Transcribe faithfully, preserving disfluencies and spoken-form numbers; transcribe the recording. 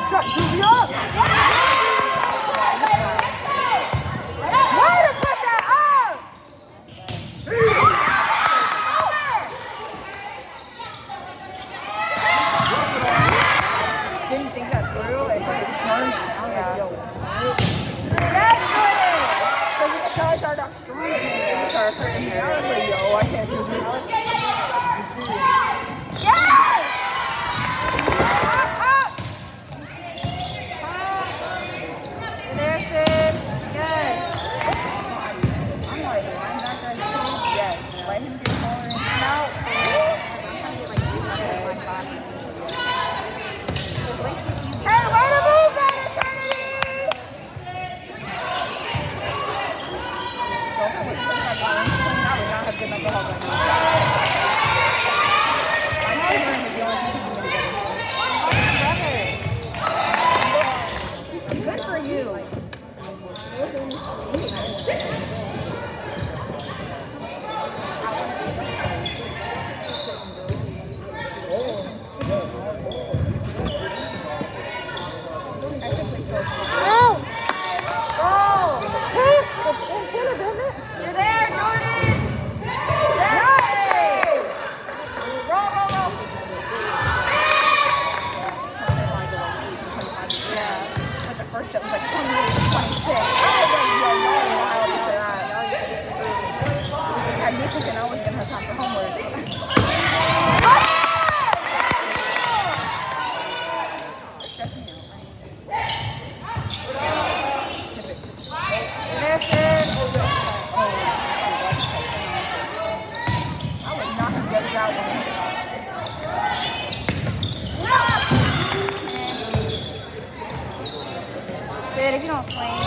shot, Julia! Way to put that up! Didn't think that through, and so it turned. I was like, yo, what? That's good! Because you can tell I started off strong and then it started hurting me. I was like, yo, I can't do this. Yes! Up, up! There, Sid. Good. I'm like, line back right here. Yes. Let him get forward. No. Hey, way to move that, Eternity! Don't put it like that. I would not have good mental health right now. I know you're going to be honest. Good for you. No! Go! You're there, Jordan! Yay! Roll, roll, roll! Yeah, but the first set was like twenty-eight to twenty-six. I was like, yo, no, wild after that. I knew thinking I was gonna have time for homework. If you don't swing.